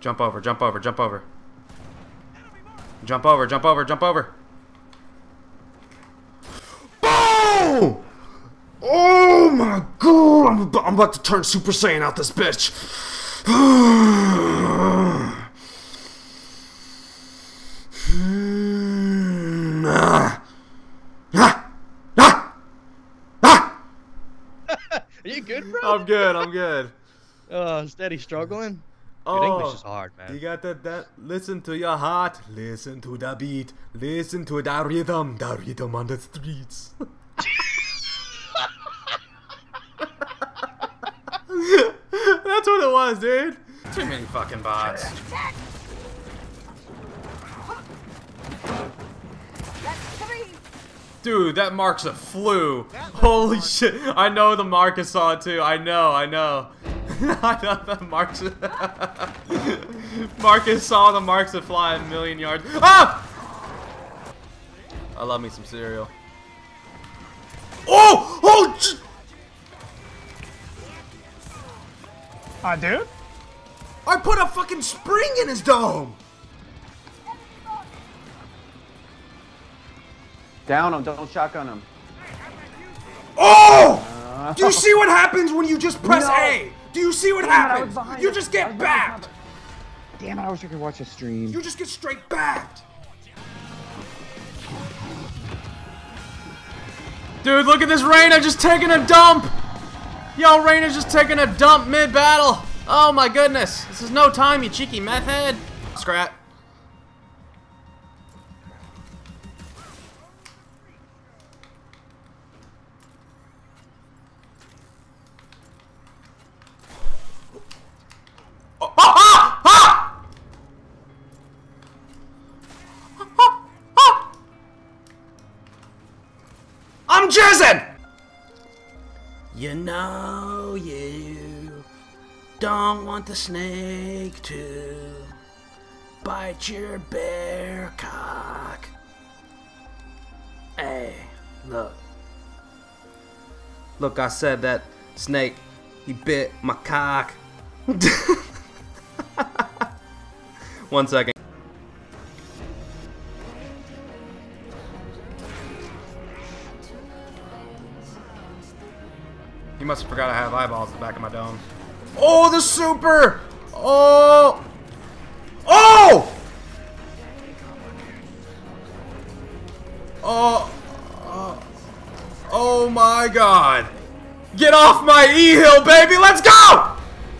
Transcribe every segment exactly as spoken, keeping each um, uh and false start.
Jump over, jump over, jump over. Jump over, jump over, jump over. Boom! Oh my god! I'm about, I'm about to turn Super Saiyan out this bitch. Are you good, bro? I'm good, I'm good. Oh, steady struggling. Oh, Dude, English is hard, man. You got that, that? Listen to your heart, listen to the beat, listen to the rhythm, the rhythm on the streets. That's what it was, dude. Too many fucking bots. Dude, that marks a flu. Holy shit. I know the Marcus saw it too. I know, I know. I know that Marcus. Marcus saw the marks that fly a million yards. Ah! I love me some cereal. Oh! Oh! Ah, uh, dude? I put a fucking spring in his dome! Down him, don't shotgun him. Oh! Uh, Do you see what happens when you just press no. A? Do you see what Damn happens? it, you just get backed! Damn it, I wish I could watch a stream. You just get straight backed! Dude, look at this Reyna just taking a dump! Yo, Reyna's just taking a dump mid-battle! Oh my goodness! This is no time, you cheeky meth head! Scrat. Oh, ah, ah, ah! I'm jizzing! You know you don't want the snake to bite your bear cock. Hey, look. Look, I said that snake, he bit my cock. One second. He must have forgot I have eyeballs at the back of my dome. Oh, the super! Oh! Oh! Oh! Oh, oh my god! Get off my E-hill, baby! Let's go!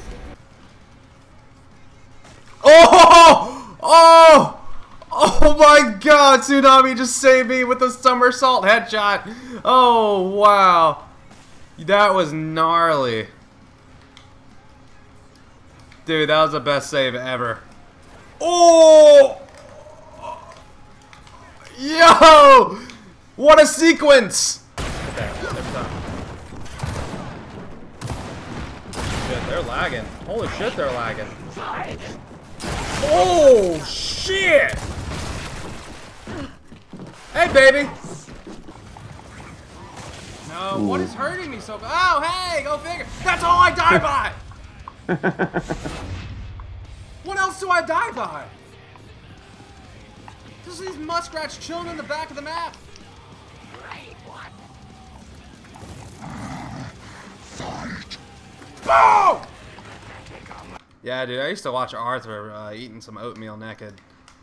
Oh! Oh! Oh my god! Tsunami just saved me with a somersault headshot! Oh, wow. That was gnarly. Dude, that was the best save ever. Oh! Yo! What a sequence! Okay, shit, they're lagging. Holy shit, they're lagging. Oh, shit! Hey, baby! No, what is hurting me so bad? Oh, hey, go figure. That's all I die by! What else do I die by? Just these muskrats chilling in the back of the map. Boom! Yeah, dude, I used to watch Arthur uh, eating some oatmeal naked.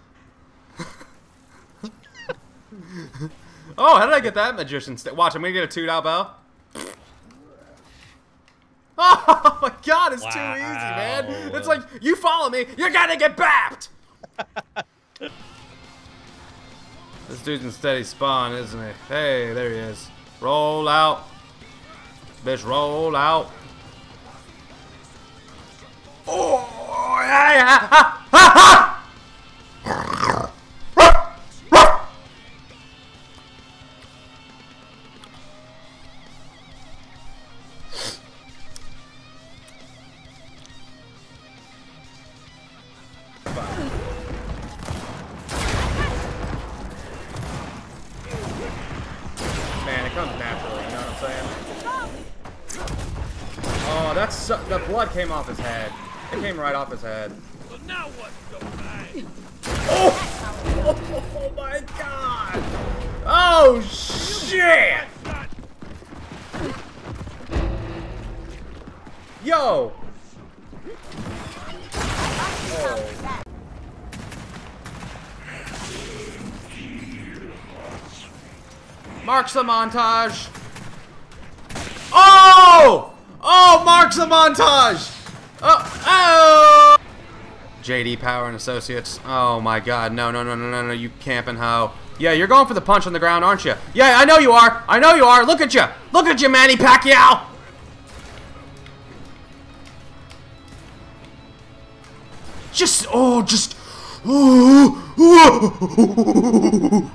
Oh, how did I get that magician stick? Watch, I'm gonna get a two out bow. Oh my god, it's wow. too easy, man. It's like, you follow me, you're gonna get bapped! This dude's in steady spawn, isn't he? Hey, there he is. Roll out. Bitch, roll out. Oh, yeah, yeah. Ha, ha, ha. Man, it comes naturally, you know what I'm saying? Oh, that's so, the blood came off his head. It came right off his head. Oh! Oh, oh my god! Oh shit! Yo! Oh. Marks the montage. Oh! Oh, marks the montage. Oh, oh! J D Power and Associates. Oh my god, no, no, no, no, no, no, you camping hoe. Yeah, you're going for the punch on the ground, aren't you? Yeah, I know you are. I know you are. Look at you. Look at you, Manny Pacquiao. Just, oh, just, oh, oh.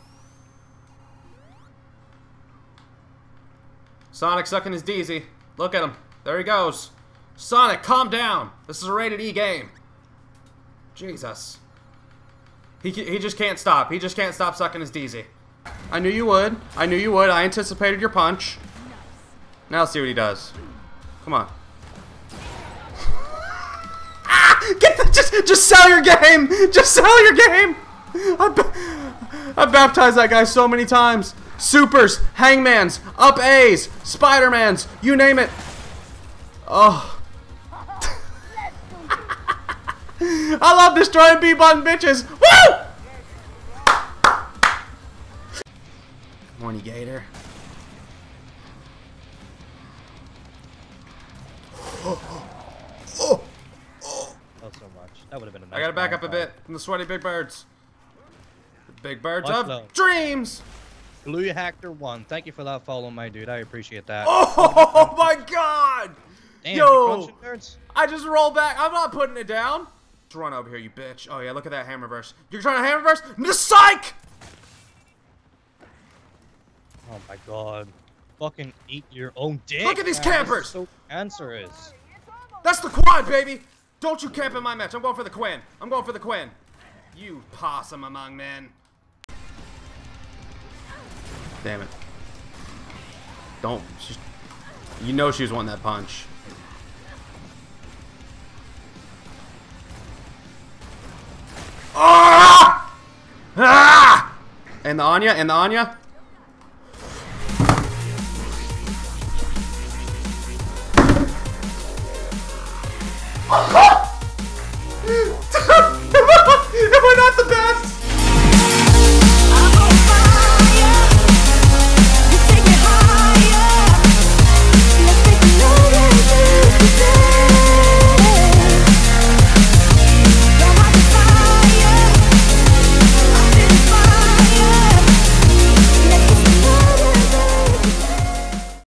Sonic sucking his Deezy. Look at him. There he goes. Sonic, calm down. This is a rated E game. Jesus. He, he just can't stop. He just can't stop sucking his Deezy. I knew you would. I knew you would. I anticipated your punch. Now let's see what he does. Come on. Ah! Get the, just, just sell your game. Just sell your game. I, I baptized that guy so many times. Supers, Hangmans, Up A's, Spider-Mans, you name it. Oh. I love destroying B-button bitches. Woo! Horny gator. Oh, so much. That would have been a nice I gotta back up a fight. bit from the sweaty big birds. The big birds Much of love. dreams. Blue Hacker one. Thank you for that follow, my dude. I appreciate that. Oh my god! Damn, Yo! you crunching nerds? I just rolled back. I'm not putting it down. Let's run over here, you bitch. Oh yeah, look at that hammer verse. You're trying to hammer verse? The psych! Oh my god. Fucking eat your own dick. Look at these man. campers! This is so cancerous. That's the quad, baby! Don't you camp in my match. I'm going for the Quinn. I'm going for the Quinn. You possum among men. Damn it. Don't. She's, you know she was wanting that punch. Ah! Ah! And the Anya, and the Anya. Am I not the best?